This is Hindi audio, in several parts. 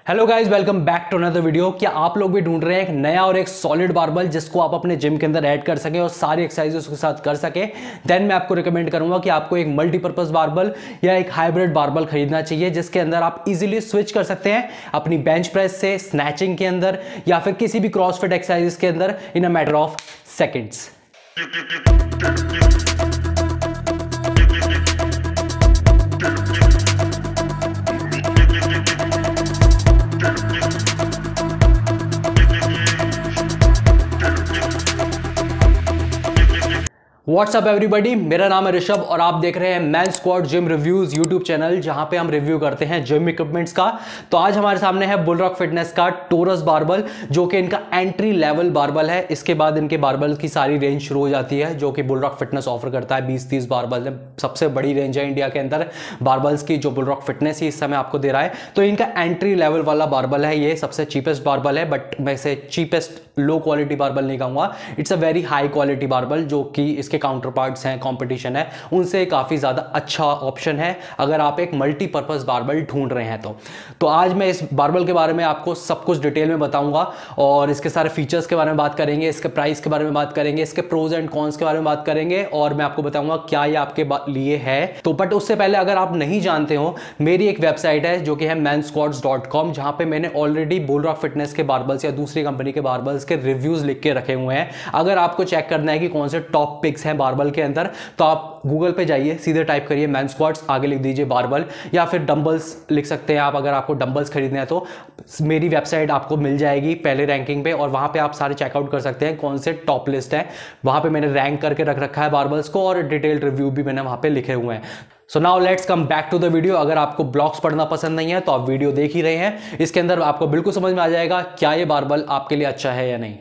Hello guys, welcome back to another video. क्या आप लोग भी ढूंढ रहे हैं एक नया और एक सॉलिड बारबल जिसको आप अपने जिम के अंदर ऐड कर सकें और सारी एक्सरसाइजेस के साथ कर सकें? देन मैं आपको रिकमेंड करूंगा कि आपको एक मल्टीपर्पज बारबल या एक हाइब्रिड बारबल खरीदना चाहिए जिसके अंदर आप इजीली स्विच कर सकते हैं अपनी बेंच प्रेस से स्नैचिंग के अंदर या फिर किसी भी क्रॉसफिट एक्सरसाइजेस के अंदर in a matter of seconds. What's up everybody, मेरा नाम है ऋषभ और आप देख रहे हैं man squad gym reviews YouTube channel जहां पे हम रिव्यू करते हैं जिम इक्विपमेंट्स का। तो आज हमारे सामने है बुलरॉक फिटनेस का टोरस बारबल जो कि इनका एंट्री लेवल बारबल है। इसके बाद इनके बारबल की सारी रेंज शुरू हो जाती है जो कि बुलरॉक फिटनेस ऑफर करता है। 20-30 बारबल है, सबसे बड़ी रेंज है इंडिया के अंदर बारबल्स की जो बुलरॉक फिटनेस ही इस समय आपको दे रहा है। तो इनका एंट्री लेवल वाला बारबल है, ये सबसे चीपेस्ट बारबल है, बट मैं इसे चीपेस्ट लो क्वालिटी बारबल नहीं कहूंगा। It's a very high quality barbell जो कि इसके काउंटर पार्ट्स हैं, कंपटीशन है उनसे काफी ज्यादा अच्छा ऑप्शन है अगर आप एक मल्टीपर्पज बारबल ढूंढ रहे हैं तो आज मैं इस बारबल के बारे में आपको सब कुछ डिटेल में बताऊंगा और इसके सारे फीचर्स के बारे में बात करेंगे, इसके प्राइस के बारे में बात करेंगे, इसके प्रोज एंड कॉन्स के बारे में बात करेंगे और मैं आपको बताऊंगा क्या ये आपके लिए है। तो बट उससे पहले अगर आप नहीं जानते हो, मेरी एक वेबसाइट है जो कि है mansquads.com जहां पे मैंने ऑलरेडी बुलरॉक फिटनेस के बारबल्स या दूसरी कंपनी के बारबल्स के रिव्यूज लिख के रखे हुए हैं। अगर आपको चेक करना है कि कौन से टॉप पिक्स हैं बारबल के अंदर तो आप गूगल पे जाइए, सीधे टाइप करिए मैन स्क्वाड्स, आगे लिख दीजिए बारबल या फिर डंबल्स लिख सकते हैं आप। अगर आपको डंबल्स खरीदने हैं तो मेरी वेबसाइट आपको मिल जाएगी पहले रैंकिंग पे और वहां पे आप सारे चेकआउट कर सकते हैं कौन से टॉप लिस्ट है। वहां पे मैंने रैंक करके रख रखा है बारबल्स को और डिटेल्ड रिव्यू भी मैंने वहां पे लिखे हुए हैं। So now let's come back to the video. अगर आपको ब्लॉग्स पढ़ना पसंद नहीं है तो आप वीडियो देख ही रहे हैं, इसके अंदर आपको बिल्कुल समझ में आ जाएगा क्या ये बारबल आपके लिए अच्छा है या नहीं।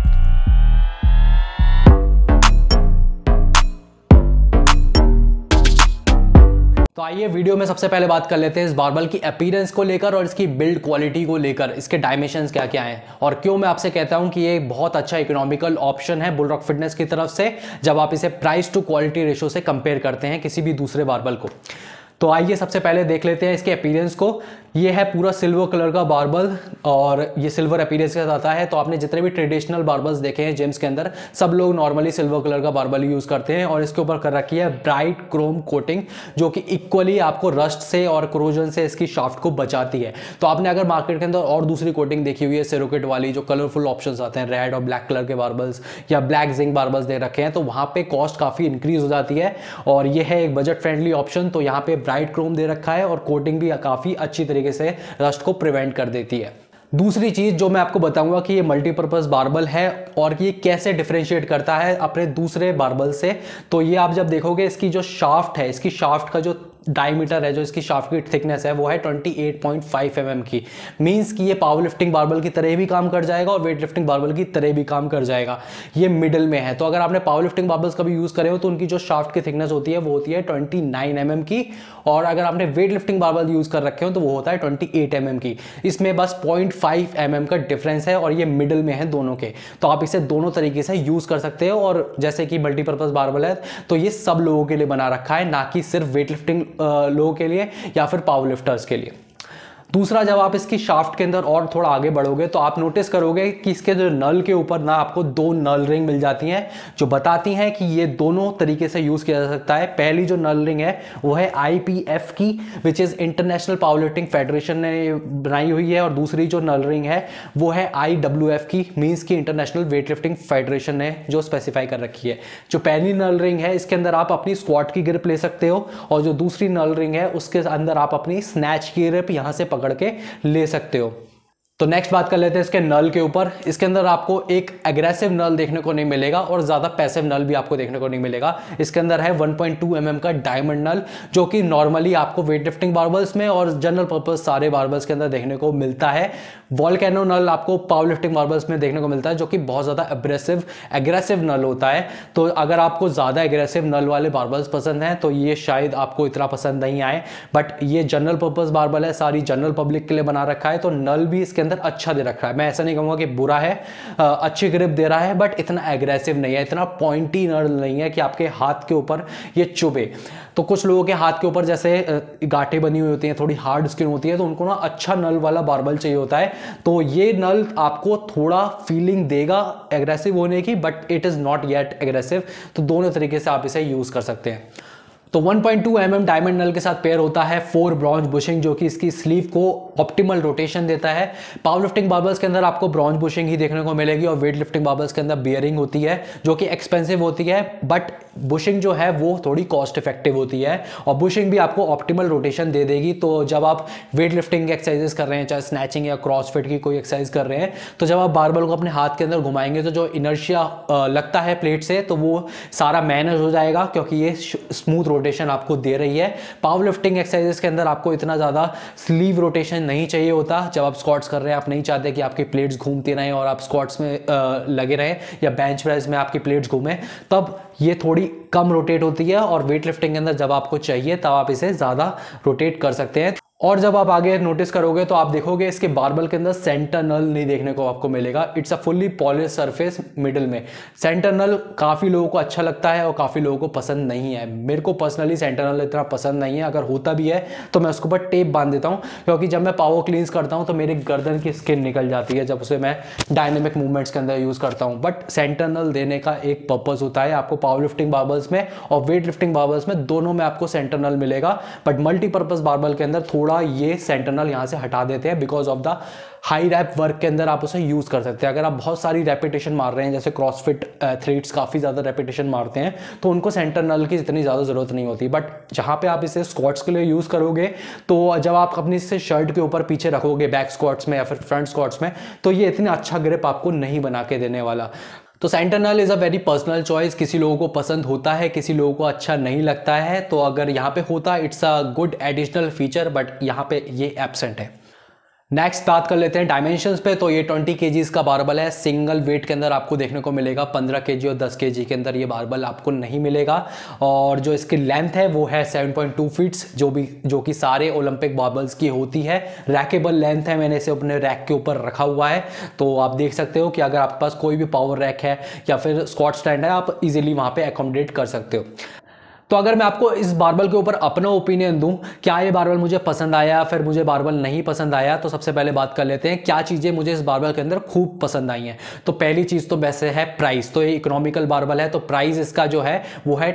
तो आइए वीडियो में सबसे पहले बात कर लेते हैं इस बारबल की अपीयरेंस को लेकर और इसकी बिल्ड क्वालिटी को लेकर, इसके डायमेंशंस क्या क्या हैं और क्यों मैं आपसे कहता हूं कि ये बहुत अच्छा इकोनॉमिकल ऑप्शन है बुलरॉक फिटनेस की तरफ से जब आप इसे प्राइस टू क्वालिटी रेशो से कंपेयर करते हैं किसी भी दूसरे बारबल को। तो आइए सबसे पहले देख लेते हैं इसके अपीयरेंस को। ये है पूरा सिल्वर कलर का बारबल और ये सिल्वर अपीयरेंस के साथ आता है। तो आपने जितने भी ट्रेडिशनल बारबल्स देखे हैं जिम्स के अंदर, सब लोग नॉर्मली सिल्वर कलर का बारबल यूज करते हैं और इसके ऊपर कर रखी है ब्राइट क्रोम कोटिंग जो कि इक्वली आपको रस्ट से और क्रोजन से इसकी शाफ्ट को बचाती है। तो आपने अगर मार्केट के अंदर और दूसरी कोटिंग देखी हुई है सेरोकेट वाली जो कलरफुल ऑप्शंस आते हैं, रेड और ब्लैक कलर के बारबल्स या ब्लैक जिंक बारबल्स दे रखे हैं, तो वहां पे कॉस्ट काफी इंक्रीज हो जाती है और ये है एक बजट फ्रेंडली ऑप्शन। तो यहाँ पे ब्राइट क्रोम दे रखा है और कोटिंग भी काफी अच्छी तरीके से रस्ट को प्रिवेंट कर देती है। दूसरी चीज जो मैं आपको बताऊंगा कि ये मल्टीपर्पज बारबल है और ये कैसे डिफरेंशिएट करता है अपने दूसरे बारबल से। तो ये आप जब देखोगे इसकी जो शाफ्ट है, इसकी शाफ्ट का जो डायमीटर है, जो इसकी शाफ्ट की थिकनेस है वो है 28.5 mm की। मींस कि ये पावर लिफ्टिंग बारबल की तरह भी काम कर जाएगा और वेट लिफ्टिंग बारबल की तरह भी काम कर जाएगा। ये मिडिल में है। तो अगर आपने पावर लिफ्टिंग बारबल्स कभी यूज करे हो तो उनकी जो शाफ्ट की थिकनेस होती है वो होती है 29 mm की और अगर आपने वेट लिफ्टिंग बारबल यूज कर रखे हो तो वो होता है 28 mm की। इसमें बस 0.5 mm का डिफरेंस है और ये मिडिल में है दोनों के। तो आप इसे दोनों तरीके से यूज कर सकते हो और जैसे कि मल्टीपर्पज बारबल है तो ये सब लोगों के लिए बना रखा है, ना कि सिर्फ वेट लिफ्टिंग लोगों के लिए या फिर पावर लिफ्टर्स के लिए। दूसरा, जब आप इसकी शाफ्ट के अंदर और थोड़ा आगे बढ़ोगे तो आप नोटिस करोगे कि इसके जो नल के ऊपर ना आपको दो नल रिंग मिल जाती हैं जो बताती हैं कि ये दोनों तरीके से यूज किया जा सकता है। पहली जो नल रिंग है वो है IPF की, which is international power lifting federation ने बनाई हुई है और दूसरी जो नल रिंग है वो है IWF की, मीन्स की इंटरनेशनल वेट लिफ्टिंग फेडरेशन ने जो स्पेसिफाई कर रखी है। जो पहली नल रिंग है इसके अंदर आप अपनी स्क्वाट की ग्रिप ले सकते हो और जो दूसरी नल रिंग है उसके अंदर आप अपनी स्नैच की ग्रिप यहां से पकड़ के ले सकते हो। तो नेक्स्ट बात कर लेते हैं इसके नल के ऊपर। इसके अंदर आपको एक एग्रेसिव नल देखने को नहीं मिलेगा और ज्यादा पैसिव नल भी आपको देखने को नहीं मिलेगा। इसके अंदर है 1.2 mm का डायमंड नल जो कि नॉर्मली आपको वेट लिफ्टिंग बारबल्स में और जनरल पर्पस सारे बारबल्स के अंदर देखने को मिलता है। वॉल्केनो नल आपको पावर लिफ्टिंग बारबल्स में देखने को मिलता है जो कि बहुत ज्यादा एग्रेसिव नल होता है। तो अगर आपको ज्यादा एग्रेसिव नल वाले बारबल्स पसंद हैं तो ये शायद आपको इतना पसंद नहीं आए, बट ये जनरल पर्पस बारबल है, सारी जनरल पब्लिक के लिए बना रखा है। तो नल भी इसके अंदर अच्छा दे रखा है। मैं ऐसा नहीं कहूँगा कि बुरा है, अच्छी ग्रिप दे रहा है, बट इतना एग्रेसिव नहीं है, इतना पॉइंटी नल नहीं है कि आपके हाथ के ऊपर ये चुभे। तो कुछ लोगों के हाथ के ऊपर जैसे गांठें बनी हुई होती हैं, थोड़ी हार्ड स्किन होती है, तो उनको ना अच्छा नल वाला बारबल चाहिए होता है। तो ये नल आपको थोड़ा फीलिंग देगा एग्रेसिव होने की, but it is not yet aggressive. तो दोनों तरीके से आप इसे यूज़ कर सकते हैं। तो 1.2 mm डायमंड नल के साथ पेयर होता है 4 ब्रॉन्ज बुशिंग, जो कि इसकी स्लीव को ऑप्टिमल रोटेशन देता है। पावर लिफ्टिंग बार्बल्स के अंदर आपको ब्रॉन्ज बुशिंग ही देखने को मिलेगी, और वेट लिफ्टिंग बार्बल्स के अंदर बियरिंग होती है, जो कि एक्सपेंसिव होती है, बट बुशिंग जो है वो थोड़ी कॉस्ट इफेक्टिव होती है, और बुशिंग भी आपको ऑप्टिमल रोटेशन दे देगी। तो जब आप वेट लिफ्टिंग की एक्सरसाइजेस कर रहे हैं, चाहे स्नैचिंग या क्रॉसफिट की कोई एक्सरसाइज कर रहे हैं, तो जब आप बारबल को अपने हाथ के अंदर घुमाएंगे तो जो इनर्शिया लगता है प्लेट से, तो वो सारा मैनेज हो जाएगा, क्योंकि ये स्मूथ रोटेशन आपको दे रही है। पावर लिफ्टिंग एक्सरसाइजेस के अंदर आपको इतना ज़्यादा स्लीव रोटेशन नहीं चाहिए होता। जब आप स्क्वाट्स कर रहे हैं, आप नहीं चाहते कि आपकी प्लेट्स घूमती रहें और आप स्क्वाट्स में लगे रहें, या बेंच प्रेस में आपकी प्लेट्स घूमें, तब ये थोड़ी कम रोटेट होती है। और वेट लिफ्टिंग के अंदर जब आपको चाहिए तब आप इसे ज़्यादा रोटेट कर सकते हैं। और जब आप आगे नोटिस करोगे तो आप देखोगे इसके बारबल के अंदर सेंटर नल नहीं देखने को आपको मिलेगा। It's a fully polished surface middle में। सेंटर नल काफ़ी लोगों को अच्छा लगता है और काफ़ी लोगों को पसंद नहीं है। मेरे को पर्सनली सेंटर नल इतना पसंद नहीं है। अगर होता भी है तो मैं उसके ऊपर टेप बांध देता हूँ, क्योंकि जब मैं पावर क्लींस करता हूँ तो मेरे गर्दन की स्किन निकल जाती है जब उसे मैं डायनेमिक मूवमेंट्स के अंदर यूज़ करता हूँ। बट सेंटर नल देने का एक पर्पज़ होता है। आपको पावर लिफ्टिंग बारबल्स में और वेट लिफ्टिंग बारबल्स में दोनों में आपको सेंटर नल मिलेगा, बट मल्टीपर्पज़ बारबल के अंदर थोड़ा ये सेंटर नल यहां से हटा देते हैं, because of the high wrap work के अंदर आप उसे यूज कर सकते हैं। अगर आप बहुत सारी रेपिटेशन मार रहे हैं, जैसे क्रॉसफिट एथलीट्स काफी ज्यादा रेपिटेशन मारते हैं, तो उनको सेंटर नल की इतनी ज्यादा जरूरत नहीं होती। बट जहां पे आप इसे स्क्वाट्स के लिए यूज करोगे, तो जब आप अपनी इसे शर्ट के ऊपर पीछे रखोगे बैक स्क्वाट्स में या फिर फ्रंट स्क्वाट्स में, तो ये इतना अच्छा ग्रिप आपको नहीं बना के देने वाला। तो centre knurl is a very personal choice. किसी लोगों को पसंद होता है, किसी लोगों को अच्छा नहीं लगता है। तो अगर यहाँ पे होता, it's a good additional feature, but यहाँ पे ये एब्सेंट है। नेक्स्ट बात कर लेते हैं डायमेंशंस पे। तो ये 20 kgs का बारबल है। सिंगल वेट के अंदर आपको देखने को मिलेगा। 15 kg और 10 kg के अंदर ये बारबल आपको नहीं मिलेगा। और जो इसकी लेंथ है वो है 7.2 फीट्स, जो कि सारे ओलंपिक बारबल्स की होती है। रैकेबल लेंथ है। मैंने इसे अपने रैक के ऊपर रखा हुआ है, तो आप देख सकते हो कि अगर आपके पास कोई भी पावर रैक है या फिर स्क्वाट स्टैंड है, आप इजीली वहां पे अकोमोडेट कर सकते हो। तो अगर मैं आपको इस बारबल के ऊपर अपना ओपिनियन दूं, क्या ये बारबल मुझे पसंद आया फिर मुझे बारबल नहीं पसंद आया, तो सबसे पहले बात कर लेते हैं क्या चीज़ें मुझे इस बारबल के अंदर खूब पसंद आई हैं। तो पहली चीज़ तो वैसे है प्राइस। तो ये इकोनॉमिकल बारबल है, तो प्राइस इसका जो है वो है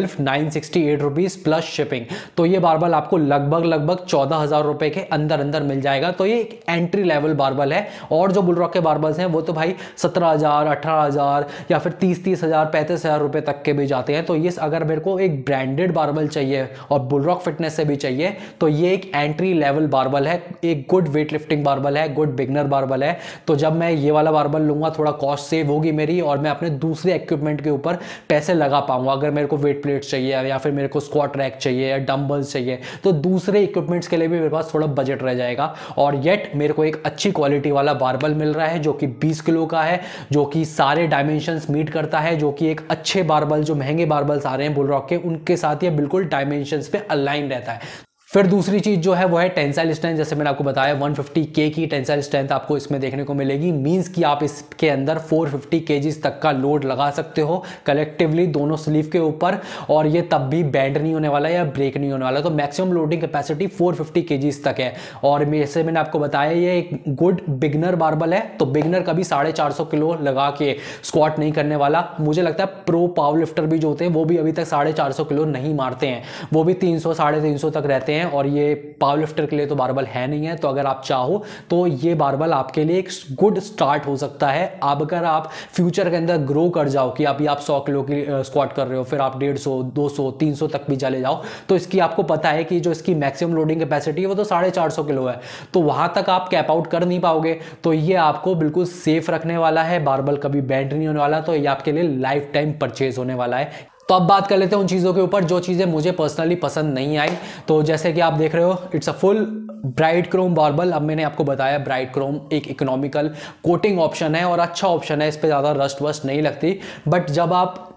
12,968 रुपीज़ प्लस शिपिंग। तो ये बारबल आपको लगभग 14,000 रुपये के अंदर अंदर मिल जाएगा। तो ये एक एंट्री लेवल बारबल है। और जो बुलरॉक के बारबल्स हैं वो तो भाई 17,000, 18,000 या फिर 30,000, 35,000 रुपये तक के भी जाते हैं। तो ये अगर मेरे को एक ब्रांडेड बारबल चाहिए और बुलरॉक फिटनेस से भी चाहिए, तो ये एक एंट्री लेवल बारबल है। एक गुड वेट लिफ्टिंग बारबल है, गुड बिगनर बारबल है। तो जब मैं ये वाला बारबल लूंगा, थोड़ा कॉस्ट सेव होगी मेरी, और मैं अपने दूसरे इक्विपमेंट के ऊपर पैसे लगा पाऊंगा। अगर मेरे को वेट प्लेट्स चाहिए या फिर मेरे को स्क्वाट रैक चाहिए या डंबल्स चाहिए, तो दूसरे इक्विपमेंट्स के लिए भी मेरे पास थोड़ा बजट रह जाएगा। और येट मेरे को एक अच्छी क्वालिटी वाला बारबल मिल रहा है, जो कि 20 किलो का है, जो कि सारे डायमेंशंस मीट करता है, जो कि एक अच्छे बारबल, जो महंगे बारबल्स आ रहे हैं बुलरॉक के, उनके साथ ये बिल्कुल डायमेंशंस पे अलाइन रहता है। फिर दूसरी चीज जो है वो है टेंसाइल स्ट्रेंथ। जैसे मैंने आपको बताया 150K की टेंसाइल स्ट्रेंथ आपको इसमें देखने को मिलेगी। मींस कि आप इसके अंदर 450 kgs तक का लोड लगा सकते हो कलेक्टिवली दोनों स्लीव के ऊपर, और ये तब भी बैंड नहीं होने वाला या ब्रेक नहीं होने वाला। तो मैक्सिमम लोडिंग कैपेसिटी 450 kgs तक है। और जैसे मैंने आपको बताया ये एक गुड बिगनर बारबल है, तो बिगनर कभी 450 किलो लगा के स्क्वाट नहीं करने वाला। मुझे लगता है प्रो पावर लिफ्टर भी जो होते हैं वो भी अभी तक 450 किलो नहीं मारते हैं, वो भी 300, 350 तक रहते हैं। और ये पावर लिफ्टर के लिए तो बारबल है नहीं है। तो अगर आप चाहो तो ये बारबल आपके लिए एक गुड स्टार्ट हो सकता है। अब अगर आप फ्यूचर के अंदर ग्रो कर जाओ कि अभी आप 100 किलो की स्क्वाट कर रहे हो, फिर आप 150, 200, 300 तक भी चले जाओ, तो इसकी आपको पता है कि जो इसकी मैक्सिमम लोडिंग कैपेसिटी है वो तो 450 किलो है, तो वहां तक आप कैप आउट कर नहीं पाओगे। तो ये आपको बिल्कुल सेफ रखने वाला है, बारबल कभी बैंड नहीं होने वाला। तो ये आपके लिए लाइफ टाइम परचेज होने वाला है। तो अब बात कर लेते हैं उन चीज़ों के ऊपर जो चीज़ें मुझे पर्सनली पसंद नहीं आई। तो जैसे कि आप देख रहे हो, it's a full bright chrome barbell. अब मैंने आपको बताया ब्राइट क्रोम एक इकोनॉमिकल कोटिंग ऑप्शन है और अच्छा ऑप्शन है, इस पर ज़्यादा रस्ट वस्ट नहीं लगती। बट जब आप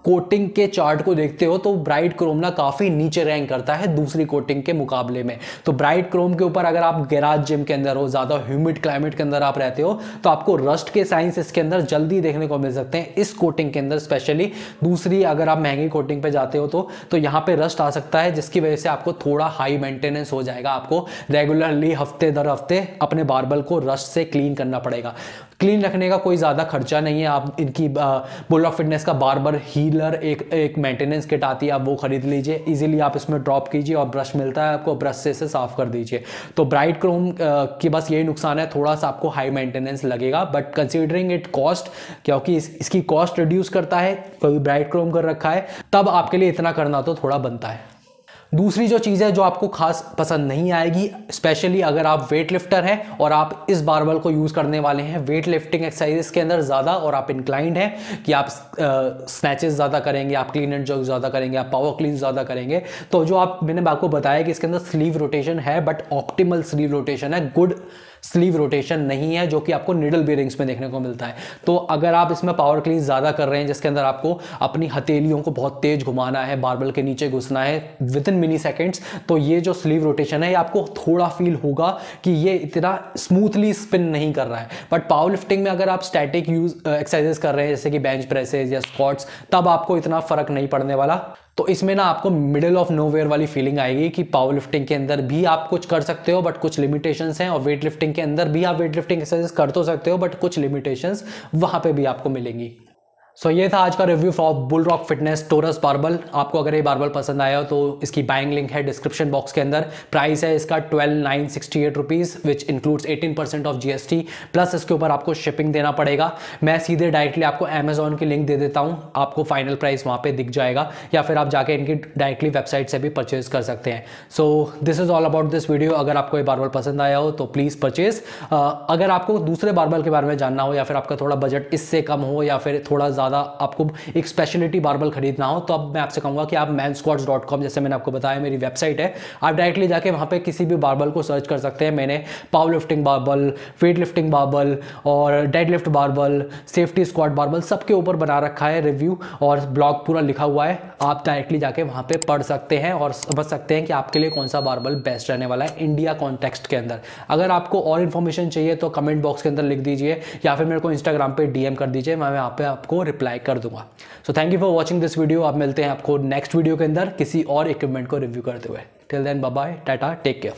कोटिंग के चार्ट को देखते हो तो ब्राइट क्रोम ना काफी नीचे रैंक करता है दूसरी कोटिंग के मुकाबले में। तो ब्राइट क्रोम के ऊपर अगर आप गैराज जिम के अंदर हो, ज्यादा ह्यूमिड क्लाइमेट के अंदर आप रहते हो, तो आपको रस्ट के साइंस इसके अंदर जल्दी देखने को मिल सकते हैं इस कोटिंग के अंदर स्पेशली। दूसरी अगर आप महंगी कोटिंग पे जाते हो तो यहाँ पे रस्ट आ सकता है, जिसकी वजह से आपको थोड़ा हाई मेंटेनेंस हो जाएगा। आपको रेगुलरली हफ्ते दर हफ्ते अपने बारबल को रस्ट से क्लीन करना पड़ेगा। क्लीन रखने का कोई ज़्यादा खर्चा नहीं है। आप इनकी बुलरॉक फिटनेस का बारबर हीलर एक मेंटेनेंस किट आती है, आप वो खरीद लीजिए। इजीली आप इसमें ड्रॉप कीजिए और ब्रश मिलता है आपको, ब्रश से इसे साफ कर दीजिए। तो ब्राइट क्रोम की बस यही नुकसान है, थोड़ा सा आपको हाई मेंटेनेंस लगेगा, बट कंसीडरिंग इट कॉस्ट, क्योंकि इसकी कॉस्ट रिड्यूस करता है, कोई ब्राइट क्रोम कर रखा है, तब आपके लिए इतना करना तो थोड़ा बनता है। दूसरी जो चीज़ है जो आपको खास पसंद नहीं आएगी, स्पेशली अगर आप वेट लिफ्टर हैं और आप इस बारबल को यूज़ करने वाले हैं वेट लिफ्टिंग एक्सरसाइजेस के अंदर ज़्यादा, और आप इंक्लाइंड हैं कि आप स्नैचेस ज़्यादा करेंगे, आप क्लीन एंड जर्क ज़्यादा करेंगे, आप पावर क्लीन ज़्यादा करेंगे, तो जो मैंने आपको बताया कि इसके अंदर स्लीव रोटेशन है, बट ऑप्टिमल स्लीव रोटेशन है, गुड स्लीव रोटेशन नहीं है, जो कि आपको निडल बेयरिंग्स में देखने को मिलता है। तो अगर आप इसमें पावर क्लीन ज़्यादा कर रहे हैं, जिसके अंदर आपको अपनी हथेलियों को बहुत तेज घुमाना है, बारबल के नीचे घुसना है विद इन मिली सेकेंड्स, तो ये जो स्लीव रोटेशन है ये आपको थोड़ा फील होगा कि ये इतना स्मूथली स्पिन नहीं कर रहा है। बट पावर लिफ्टिंग में अगर आप स्टैटिक एक्सरसाइजेस कर रहे हैं जैसे कि बेंच प्रेसेज या स्क्वाट्स, तब आपको इतना फर्क नहीं पड़ने वाला। तो इसमें ना आपको मिडिल ऑफ नोवेयर वाली फीलिंग आएगी कि पावर लिफ्टिंग के अंदर भी आप कुछ कर सकते हो बट कुछ लिमिटेशंस हैं, और वेट लिफ्टिंग के अंदर भी आप वेट लिफ्टिंग एक्सरसाइज कर तो सकते हो बट कुछ लिमिटेशंस वहां पे भी आपको मिलेंगी। सो ये था आज का review for Bullrock fitness Taurus barbell. आपको अगर ये बारबल पसंद आया हो तो इसकी बाइंग लिंक है डिस्क्रिप्शन बॉक्स के अंदर। प्राइस है इसका 12,968 rupees which includes 18% of GST, plus इसके ऊपर आपको शिपिंग देना पड़ेगा। मैं सीधे डायरेक्टली आपको अमेजॉन की लिंक दे देता हूँ, आपको फाइनल प्राइस वहाँ पे दिख जाएगा, या फिर आप जाके इनकी डायरेक्टली वेबसाइट से भी परचेज कर सकते हैं। So this is all about this video. अगर आपको ये बारबल पसंद आया हो तो प्लीज़ परचेज। अगर आपको दूसरे बारबल के बारे में जानना हो, या फिर आपका थोड़ा बजट इससे कम हो, या फिर थोड़ा ज़्यादा आपको एक स्पेशलिटी बारबल खरीदना हो, तो अब मैं आपसे कहूंगा कि आप mansquads.com, जैसे मैंने आपको बताया मेरी वेबसाइट है, आप डायरेक्टली जाके वहां पे किसी भी बारबल को सर्च कर सकते हैं। मैंने power lifting barbell, weight lifting barbell और dead lift barbell, safety squat barbell, सबके ऊपर बना रखा है रिव्यू और ब्लॉग पूरा लिखा हुआ है। आप डायरेक्टली जाके वहां पे पढ़ सकते हैं और समझ सकते हैं कि आपके लिए कौन सा बारबल बेस्ट रहने वाला है इंडिया कॉन्टेक्स्ट के अंदर। अगर आपको और इन्फॉर्मेशन चाहिए तो कमेंट बॉक्स के अंदर लिख दीजिए, या फिर मेरे को इंस्टाग्राम पे DM कर दीजिए, मैं वहाँ पे आपको रिप्लाई कर दूंगा। So thank you for watching this video. आप मिलते हैं आपको नेक्स्ट वीडियो के अंदर किसी और इक्विपमेंट को रिव्यू करते हुए। Till then bye bye, tata, take care,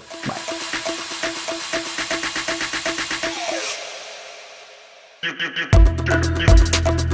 bye.